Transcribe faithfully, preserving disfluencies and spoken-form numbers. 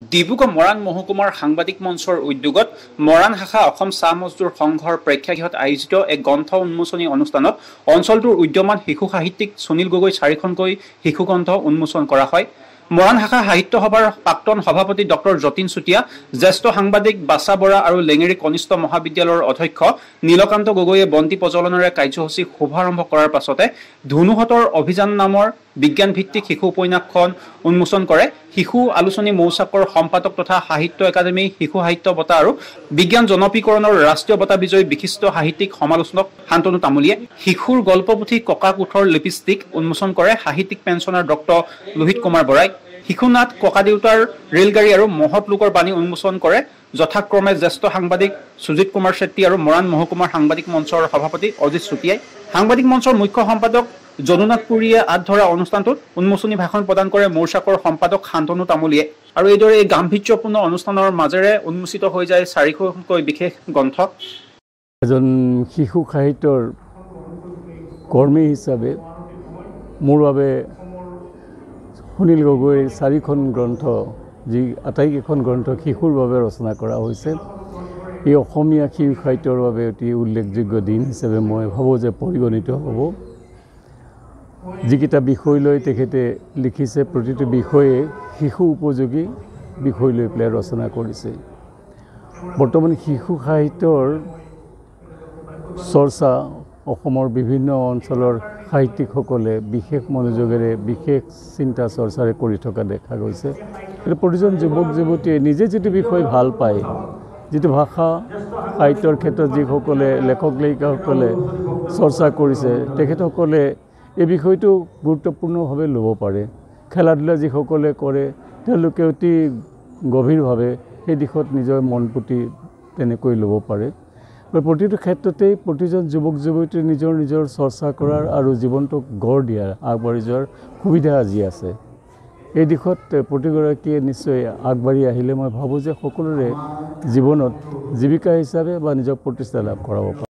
ডিব্ৰুগড় মৰাণ মহকুমাৰ সাংবাদিক মঞ্চৰ উদ্যোগত মৰাণ শাখা অসম চাহ মজদুৰ সংঘৰ প্ৰেক্ষাগৃহত আয়োজিত এক গ্ৰন্থ উন্মোচনী অনুষ্ঠানত অঞ্চলটোৰ উদ্যমান শিশু সাহিত্যিক সুনীল গগৈ চাৰিখনকৈ শিশু গ্ৰন্থ উন্মোচন কৰা হয়। মৰাণ শাখা সাহিত্য সভাৰ প্ৰাক্তন সভাপতি ডক্টৰ যতীন চুতীয়া, জ্যেষ্ঠ সাংবাদিক বাছা বৰা আৰু লেঙেৰী কনিষ্ঠ মহাবিদ্যালয়ৰ অধ্যক্ষ নীলকান্ত গগৈয়ে বন্তি প্ৰজ্বলনেৰে কাৰ্যসূচী শুভাৰম্ভ কৰাৰ পাছতে ধুনুহঁতৰ অভিযান নামৰ বিজ্ঞানভিত্তিক শিশু উপন্যাসখন উন্মোচন কৰে। শিশু আলোচনী মৌচাকৰ সম্পাদক তথা সাহিত্য একাডেমী শিশু সাহিত্য বঁটা আৰু বিজ্ঞান জনপ্ৰিকৰণৰ ৰাষ্ট্ৰীয় বঁটা বিজয়ী বিশিষ্ট সাহিত্যিক সমালোচক শান্তনু তামুলীয়ে। শিশুৰ গল্পপুথি ককা কোঠৰ লিপষ্টিক উন্মোচন কৰে সাহিত্যিক পেঞ্চনাৰ ডক্টৰ লোহিত কুমাৰ বৰাই। শিশুনাথ ককা দেউতাৰ ৰেলগাড়ী আৰু মহৎ লোকৰ বাণী উন্মোচন কৰে যথাক্ৰমে জ্যেষ্ঠ সাংবাদিক সুজিত কুমাৰ চেত্ৰী আৰু মৰাণ মহকুমাৰ সাংবাদিক মঞ্চৰ সভাপতি অজিত চুতীয়াই। সাংবাদিক মঞ্চৰ মুখ্য সম্পাদক জনুনাথ পুৰীয়ে আঁত ধৰা অনুষ্ঠানটোত উন্মোচনী ভাষণ প্ৰদান কৰে মৌচাকৰ সম্পাদক শান্তনু তামুলীয়ে। আৰু এইদৰে এই গাম্ভীৰ্যপূৰ্ণ অনুষ্ঠানৰ মাজেৰে উন্মোচিত হৈ যায় চাৰিশকৈ বিশেষ গ্ৰন্থ। এজন শিশু সাহিত্যৰ কৰ্মী হিচাপে মোৰ বাবে সুনীল গগৈৰ চাৰিখন গ্ৰন্থ, যি আটাইকেইখন গ্ৰন্থ শিশুৰ বাবে ৰচনা কৰা হৈছে, এই অসমীয়া শিশু সাহিত্যৰ বাবে অতি উল্লেখযোগ্য দিন হিচাপে মই ভাবোঁ যে পৰিগণিত হ'ব। যিকেইটা বিষয় লৈ তেখেতে লিখিছে, প্ৰতিটো বিষয়ে শিশু উপযোগী বিষয় লৈ পেলাই ৰচনা কৰিছে। বৰ্তমান শিশু সাহিত্যৰ চৰ্চা অসমৰ বিভিন্ন অঞ্চলৰ সাহিত্যিকসকলে বিশেষ মনোযোগেৰে বিশেষ চিন্তা চৰ্চাৰে কৰি থকা দেখা গৈছে। প্ৰতিজন যুৱক যুৱতীয়ে নিজে যিটো বিষয় ভাল পায়, যিটো ভাষা সাহিত্যৰ ক্ষেত্ৰত যিসকলে লেখক লেখিকাসকলে চৰ্চা কৰিছে, তেখেতসকলে এই বিষয়টো গুৰুত্বপূৰ্ণভাৱে ল'ব পাৰে। খেলা ধূলা যিসকলে কৰে তেওঁলোকে অতি গভীৰভাৱে সেই দিশত নিজৰ মন পুতি তেনেকৈ ল'ব পাৰে। প্ৰতিটো ক্ষেত্ৰতেই প্ৰতিজন যুৱক যুৱতীয়ে নিজৰ নিজৰ চৰ্চা কৰাৰ আৰু জীৱনটোক গঢ় দিয়াৰ আগবাঢ়ি যোৱাৰ সুবিধা আজি আছে। এই দিশত প্ৰতিগৰাকীয়ে নিশ্চয় আগবাঢ়ি আহিলে মই ভাবোঁ যে সকলোৰে জীৱনত জীৱিকা হিচাপে বা নিজৰ প্ৰতিষ্ঠা লাভ কৰাব পাৰে।